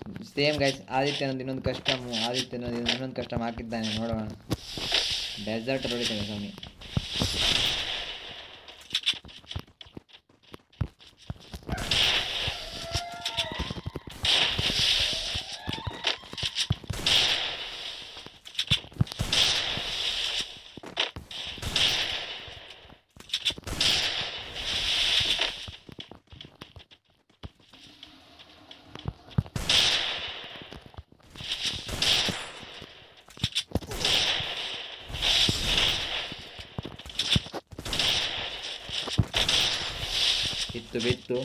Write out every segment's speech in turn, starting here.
Same guys ಆದಿತ್ಯನೊಂದು ಇನ್ನೊಂದು custom ಇನ್ನೊಂದು custom ಹಾಕಿದ್ದಾನೆ ನೋಡೋಣ ಡೆಸರ್ಟ್ ಹೊಡಿತಾನೆ ಸ್ವಾಮಿ ಬಿತ್ತು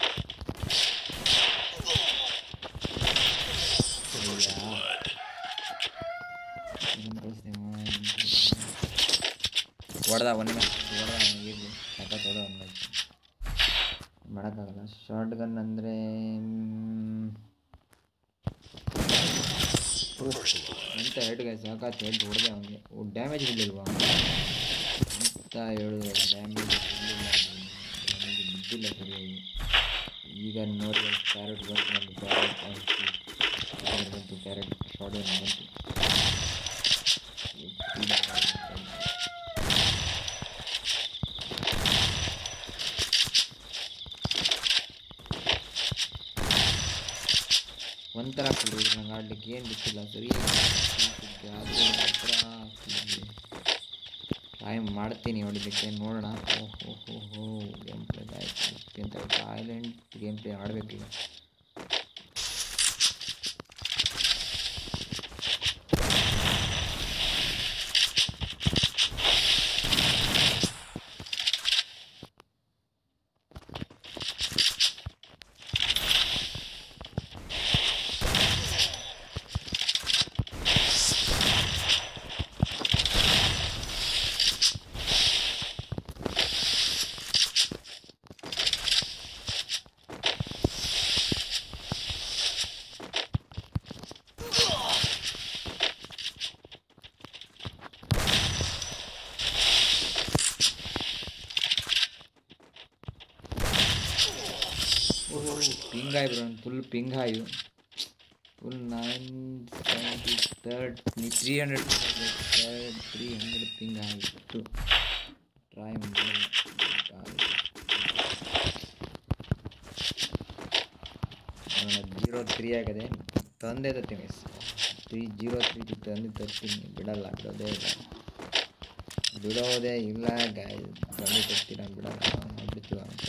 ಹೊಡೆದ ಮಾಡೋಕ್ಕಾಗಲ್ಲ ಶಾರ್ಟ್ ಗನ್ ಅಂದರೆ ಅಂತ ಹೆಡ್ ಗೈ ಸಾಕಾಯ್ತು ಹೆಡ್ ಹೊಡೆದೆ ಅವನಿಗೆ ಡ್ಯಾಮೇಜ್ ಬಿಡಲಿಲ್ವಾ ಅಂತ ಹೇಳಿದ್ರೆ ಡ್ಯಾಮೇಜ್ ಬಿದ್ದಿಲ್ಲ ಸರಿಯಾಗಿ ಈಗ ನೋಡಿ ಕ್ಯಾರೆಟ್ ಬಂತು ಕ್ಯಾರೆಟ್ ಶಾರ್ಟ್ ಗನ್ ಬಂತು ಒಂಥರ ಕೊಡಿ ನಂಗೆ ಆಡ್ಲಿಕ್ಕೆ ಏನು ಬಿಟ್ಟಿಲ್ಲ ಸರಿ ಆದರೆ ಟ್ರೈ ಮಾಡ್ತೀನಿ ಹೊಡಿಲಿಕ್ಕೆ ನೋಡೋಣ ಓಹೋ ಗೇಮ್ ಪ್ಲೇ ಆಯ್ತು ಅಂತ ಥಾಯ್ಲೆಂಡ್ ಗೇಮ್ ಪ್ಲೇ ಆಡಬೇಕೀಗ पिंग आए ब्रो फुल पिंग आयु फुल 973 300 पिंग आयु ट्राई 03 ಆಗಿದೆ ತಂದೆ ತರ್ತೀನಿ 303 ತಂದೆ ತರ್ತೀನಿ ಬಿಡೋದೇ ಇಲ್ಲ ಗಾಯ್ಸ್ ತಂದೆ ತರ್ತೀನಿ ಬಿಡ್ತೀವ ಅಂತ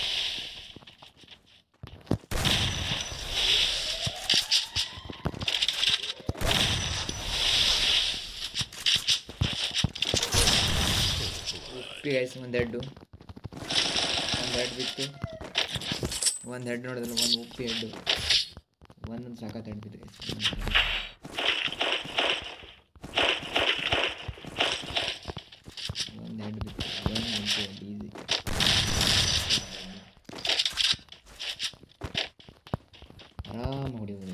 ಗೈಸ್ ಒಂದು ಹೆಡ್ ಬಿತ್ತು ಒಂದು ಹೆಡ್ ನೋಡಿದ್ರೆ ಒಂದು ಉಪ್ಪಿ ಹೆಡ್ಡು ಒಂದೊಂದು ಸಾಕತ್ತು ಹೆಡ್ ಬಿತ್ತು ಒಂದು ಹೆಡ್ ಬಿತ್ತು ಒಂದು ಹೆಡ್ ಈಸಿ ಆರಾಮ ಹೊಡಿಬೋದು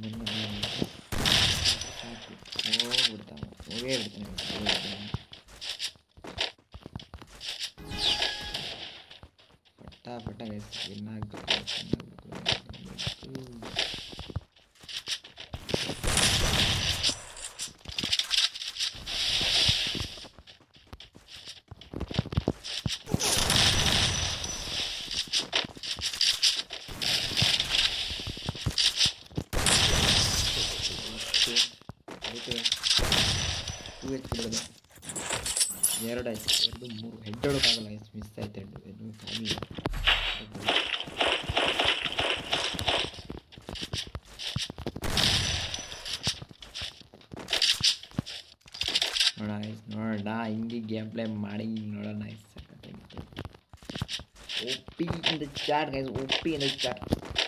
ಹೋಗ್ಬಿಡ್ತಾನೆ ಹೋಗೇ ಬಿಡ್ತಾನೆ ಪಟ್ಟ ಗೈಸ್ ವಿನ್ ಆಗಬೇಕು ಎರಡು ಆಯ್ತು ಎರಡು ಮೂರು ಹೆಡ್ ಹೊಡೋಕ್ಕಾಗಲ್ಲ ಗೈಸ್ ಮಿಸ್ ಆಯ್ತು ಹೆಡ್ ಆಗಲಿಲ್ಲ ನೋಡೋಣ ಹಿಂಗೆ ಗೇಮ್ ಪ್ಲೇ ಮಾಡಿ ನೋಡೋಣ ಸಕ್ಕತ್ತಾಗಿತ್ತು ಒಪ್ಪಿ ಇನ್ ದ ಚಾಟ್ ಗೈಸ್ ಒಪ್ಪಿ ಇನ್ ದ ಚಾಟ್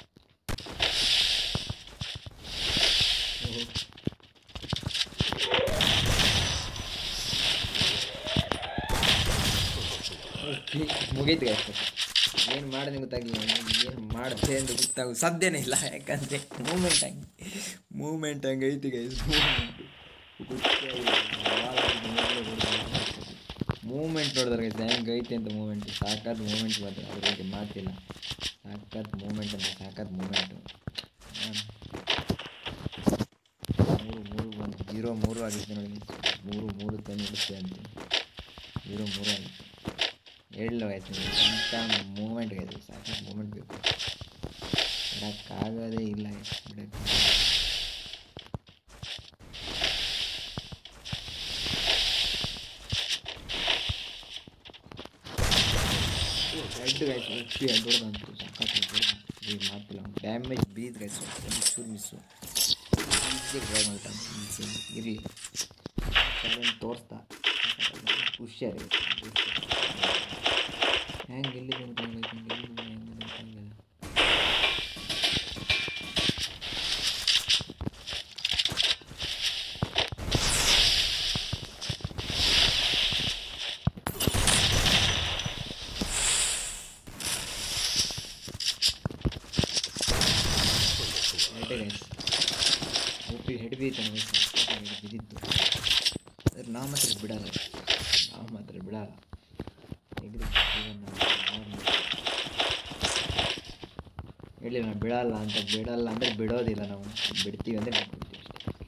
ಮುಗೀತು ಗೈಸ್ ಏನು ಮಾಡಿದೆ ಗೊತ್ತಾಗಿಲ್ಲ ಏನು ಮಾಡಿದೆ ಅಂತ ಗೊತ್ತಾಗೋದು ಸಾಧ್ಯನೇ ಇಲ್ಲ ಯಾಕಂದರೆ ಮೂಮೆಂಟ್ ಹಂಗೆ ಐತಿ ಗೈಸ್ ಮೂಮೆಂಟ್ ನೋಡಿದ್ರೆ ಗೈಸ್ ಹೆಂಗೆ ಐತೆ ಅಂತ ಮೂಮೆಂಟ್ ಸಾಕಾದ ಮೂಮೆಂಟ್ ಮಾತ್ರ ಅದ್ರ ಬಗ್ಗೆ ಮಾತಿಲ್ಲ ಸಾಕಾದ ಮೂಮೆಂಟ್ ಅಂತ ಸಾಕಾದ ಮೂಮೆಂಟು 0-3 ಆಗಿತ್ತು ನೋಡಿ. 3 ತಂದು ಇಡುತ್ತೆ ಅಂತೀನಿ. 0-3 ಆಗಿತ್ತು. ಹೇಳಲು ಆಯ್ತು ಇಂಥ ಮೂಮೆಂಟ್ ಆಯಿತು. ಸಾಕಷ್ಟು ಮೂಮೆಂಟ್ ಬೇಕು, ಬಿಡೋಕ್ಕಾಗೋದೇ ಇಲ್ಲ. ಬಿಡೋಕ್ಕೆ ಹೆಡ್ ಆಯ್ತು. ಹೆಡ್ ಹೊಡೆದಂತು ಸಾಕಷ್ಟು ಹೊಡೆದ ಮಾತಿಲ್ಲ. ಡ್ಯಾಮೇಜ್ ಬೀದ್ ಗೈಸ್ ಚೂರು ಮಿಸ್ಸು. ಈಸಿಯಾಗಿ ಡ್ರೈ ಮಾಡ್ತಾನೆ. ಇರಲಿ ತೋರಿಸ್ತಾ ಹುಷಾರಾಗಿ ಹೆಂಗೆ ಎಲ್ಲಿದೆ ಅಂತ ಹೆಡ್ ಬೀತಾನೆ ಬಿದ್ದಿತ್ತು. ನಾವು ಮಾತ್ರ ಬಿಡಲ್ಲ, ಹೇಳಿ ನಾವು ಬಿಡಲ್ಲ ಅಂದರೆ ಬಿಡೋದಿಲ್ಲ. ನಾವು ಬಿಡ್ತೀವಿ ಅಂದರೆ ಬಿಡ್ತೀವಿ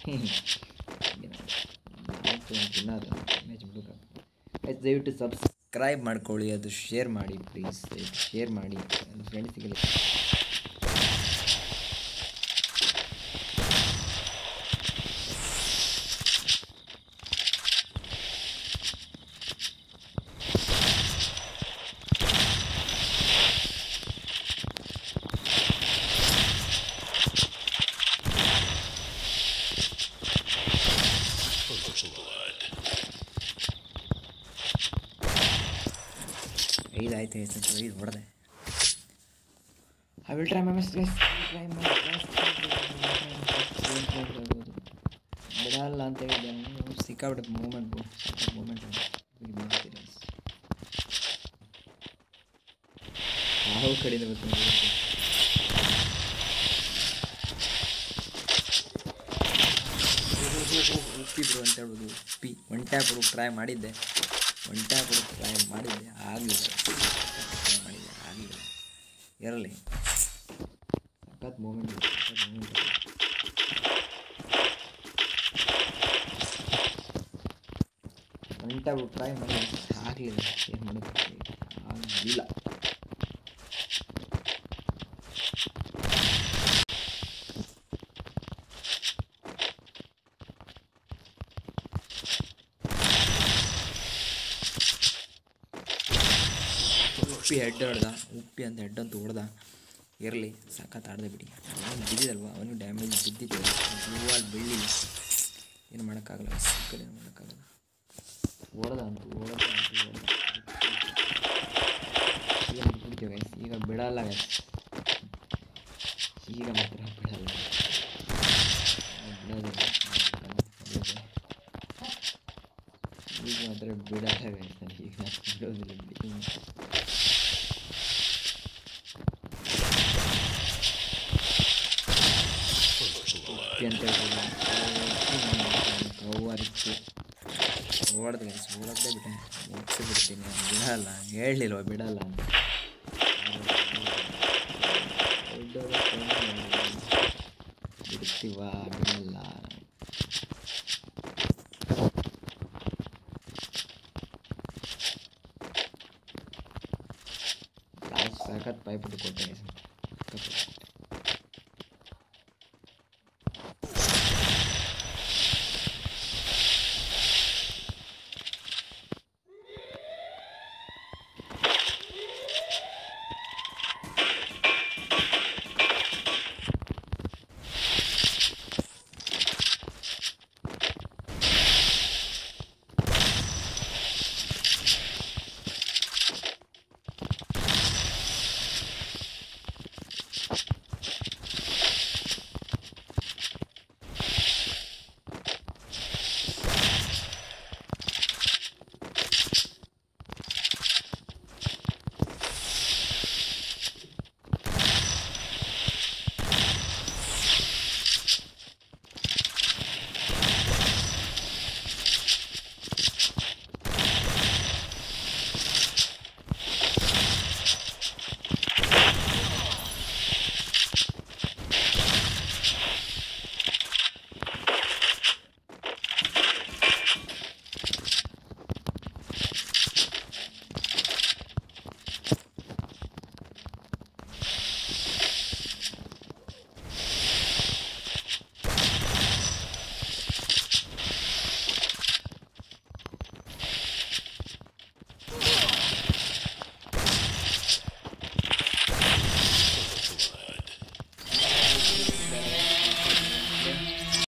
ಅಷ್ಟೇ. ತಿನ್ನೋದು ಮ್ಯಾಚ್ ಬಿಡೋಕ್ಕಾಗ್ತದೆ. ಆಯ್ತು, ದಯವಿಟ್ಟು ಸಬ್ಸ್ಕ್ರೈಬ್ ಮಾಡ್ಕೊಳ್ಳಿ, ಅದು ಶೇರ್ ಮಾಡಿ ಪ್ಲೀಸ್. ಶೇರ್ ಮಾಡಿ ಫ್ರೆಂಡ್ಸಿಗೆ. ಐದು ಹೊಡೆದೆ. I will try my best guys. ಬಿಡಲ್ಲ ಅಂತ ಹೇಳಿದ್ದೆ. ಸಿಕ್ಕಾಬಿಟ್ಟೆ ಮೂಮೆಂಟ್ ಯಾವ ಕಡೆಯಿಂದ ಬರ್ತೀನಿ ಉಪ್ಪಿದ್ರು ಅಂತ ಹೇಳ್ಬೋದು. ಒನ್ ಟ್ಯಾಪ್ ಟ್ರೈ ಮಾಡಿದ್ದೆ, ಆಗಲಿಲ್ಲ. ಇರಲಿ, ಸಖತ್ ಮೂಮೆಂಟ್. ಒನ್ ಟ್ಯಾಪ್ ಟ್ರೈ ಮಾಡಿ ಆಗಲಿಲ್ಲ. ಏನು ಮಾಡೋಕ್ಕೆ ಆಗಲಿಲ್ಲ. ಹೆಡ್ ಹೊಡೆದ, ಹೆಡ್ ಹೊಡೆದ. ಇರಲಿ, ಸಖತ್ ಆಡ್ದೆ ಬಿಡಿ. ಅವನು ಬಿದ್ದಿದಲ್ವ, ಅವನಿಗೆ ಡ್ಯಾಮೇಜ್ ಬಿದ್ದಿತ್ತು. ಹೂವಲ್ಲಿ ಬೆಳ್ಳಿ ಏನು ಮಾಡೋಕ್ಕಾಗಲ್ಲ. ಏನು ಮಾಡೋಕ್ಕಾಗಲ್ಲ. ಹೊಡೆದ ಈಗ ಬಿಡ್ತೀವಿ ಗೈಸ್. ಈಗ ಬಿಡಲ್ಲ ಗೈಸ್, ಈಗ ಮಾತ್ರ ಬಿಡೋದಿಲ್ಲ. ಈಗ ಮಾತ್ರ ಬಿಡಲ್ಲ ಗೈಸ್. ಈಗ ಬಿಡೋದಿಲ್ಲ ಬಿಡಿ. ಅಂತ ಹೇಳ್ಬೋದು. ಹೊಡೆದೆ ಬಿಟ್ಟೆ, ಮುಗಿಸಿಬಿಡ್ತೀನಿ. ಬಿಡಲ್ಲ, ಹೇಳಲಿಲ್ವ ಬಿಡಲ್ಲ ಅಂತ. ಬಿಡ್ತೀವ, ಬಿಡಲ್ಲ.